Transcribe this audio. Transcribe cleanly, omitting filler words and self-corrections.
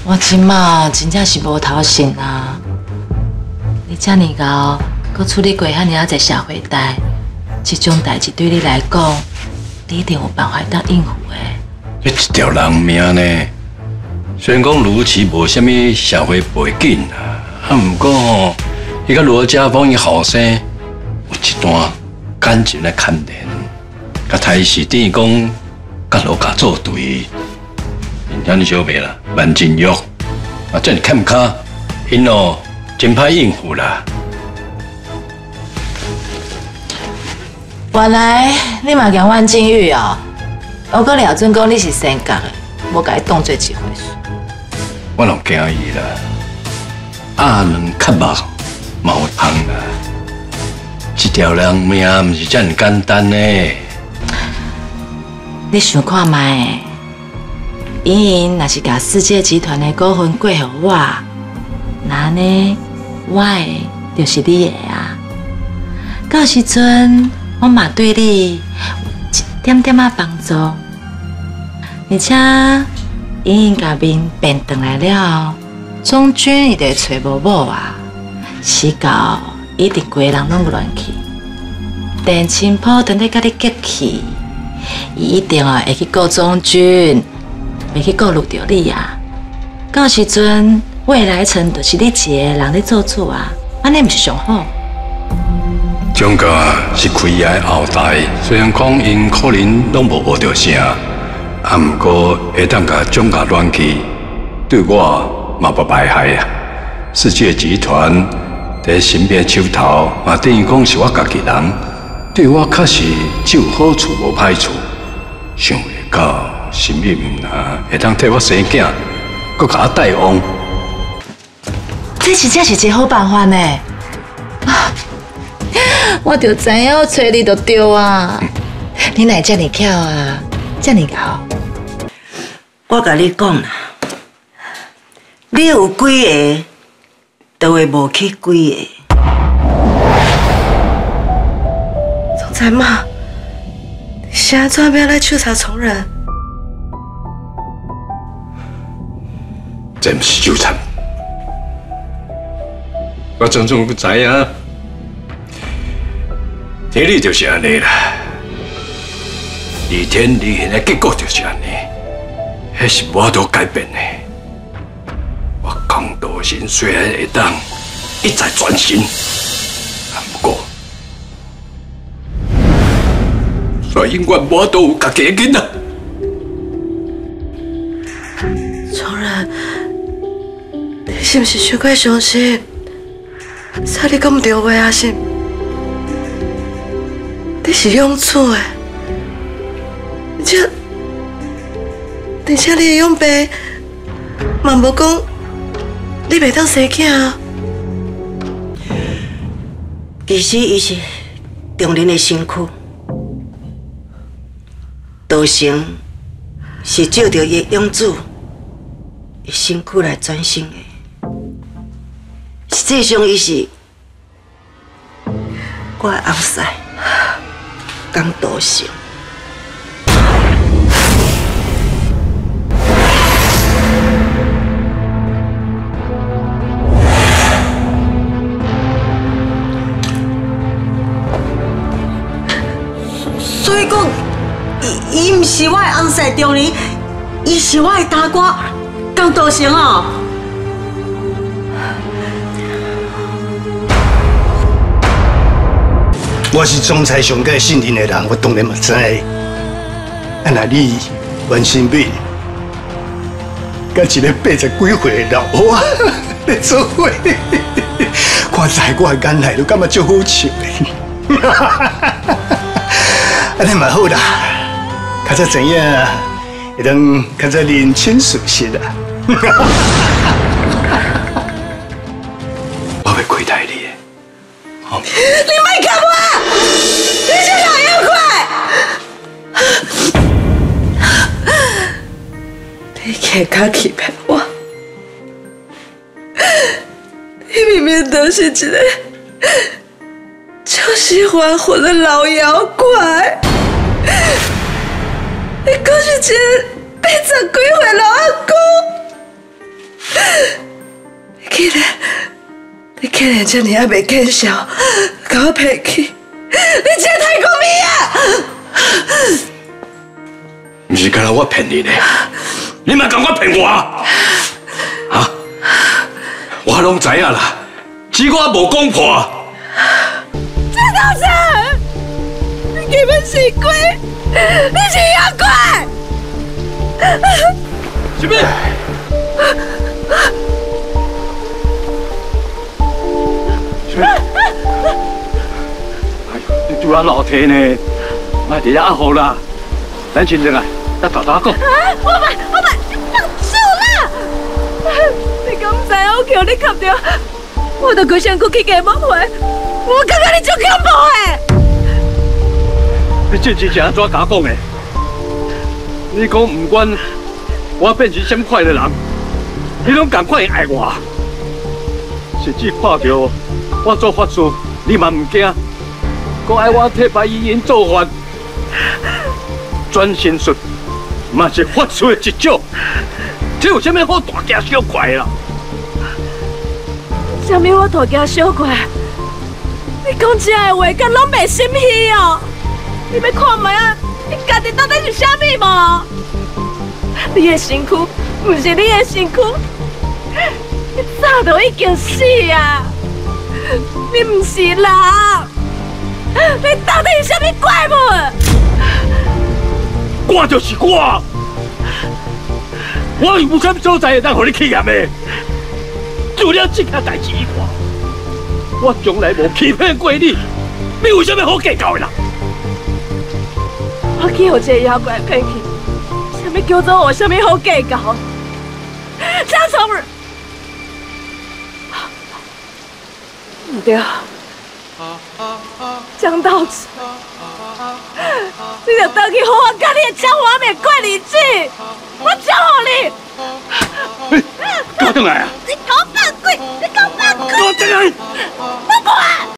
我即马真正是无头神啊！你遮尔高，搁处理过遐尔仔侪社会代，这种代志对你来讲，你一定有办法当应付的。 这一条人命呢，虽然讲卢奇无啥物社会背景啊，毋过吼，伊甲罗家峰伊后生有一段感情的牵连，甲台视等于讲甲罗家作对。 像你小妹啦，万金玉啊，这你看不卡？因哦，真歹应付啦。 原来你嘛讲万金玉哦，我搁廖准讲你是性格的，无甲伊当做一回事。 我拢惊伊啦，鸭卵较目，毛香啦。一条人命毋是这么简单呢。 你想看卖？ 因若是甲世界集团的股份过互我，那呢，我的就是你的啊。到时阵我嘛对你有一点点仔帮助，而且因甲面变转来了，总军伊就找无某啊，死到一定规个人拢乱去。陈清波等在甲你结气，伊一定会去告总军。 袂去顾虑着你啊！到时阵未来城就是你一个人咧做主啊，安尼毋是上好？ 蒋家是开业后代，虽然讲因可能拢无学着啥，啊，毋过会当甲蒋家乱去，对我嘛无歹害啊。世界集团在身边手头，嘛等于讲是我家己人，对我确实只有好处无歹处，想袂到。 心意唔啊，会当替我生囝，搁甲我带旺。 这真正是一个好办法呢！啊，我就知影我找你就对啊！你哪这么巧啊？这么巧？ 我甲你讲啦，你有几个，就会无去几个。 总裁妈，你现在怎要来纠察从人？ 这毋是纠缠，我种种知影，天理就是安尼啦，逆天逆行的结果就是安尼，迄是无法度改变的。我江道神虽然会当一再转身，不过，却永远无法度有家己的囡仔。 从人。 你是不是伤过伤心？啥你讲唔对话啊？是？你是养子的，而且你的养爸嘛无讲你袂当生囝啊。 其实伊是中人的身躯，道成是照着伊养子的身躯来转生的。 实际上，伊是我的后婿江道成。 所以讲，伊毋是我的后婿中人，伊是我的大哥江道成哦。 我是总裁上界信任的人，我当然嘛知。啊，那你文新美，甲一个80几岁的老我咧做伙，看在我的眼内都感觉足好笑的。安尼嘛好啦，较早知影，会当较早认清事实啦。 我会亏待你的，好。 你卖看我！ 你是老妖怪！你客家欺骗我，你明明就是一个就是还魂的老妖怪，你可是一个80几岁老阿公。 你竟然这么也袂见笑，甲我骗去，你这太过分啊！ 不是干那我骗你呢，你莫讲我骗我啊！我拢知影啦，只我无讲破。 这都是，你根本是鬼，你是妖怪！ 什么？哎呦，你拄啊老体呢，莫伫遐压好啦。咱先进来，咱大大讲。 我们，你放手啦！你敢唔知我叫你吸掉，我就规身躯去给摸回，我感觉你足恐怖的。 你这是安怎甲我讲的？你讲唔管我变成什么款的人，你拢同款会爱我。甚至看到我做法事，你嘛唔惊，讲爱我替白衣人做法。转身术嘛是法术的一种，这有啥物好大惊小怪啦？ 啥物我大惊小怪？你讲这个话，敢拢袂心虚哦？你要看卖啊？你家己到底是啥物无？你的身躯不是你的身躯，你早就已经死啊！你不是人，你到底是啥物怪物？ 我就是我，我有啥所在会当互你气验的？除了这件代志以外，我从来无欺骗过你。你有啥物好计较的啦？ 我去互这个妖怪骗去，啥物叫做我啥物好计较？张崇儿，唔对，江道子。你就回去好好甲你的江华美过日子，我祝福你。 搞回来啊！ 你给我放鬼！你给我放鬼！ 搞回来！ 我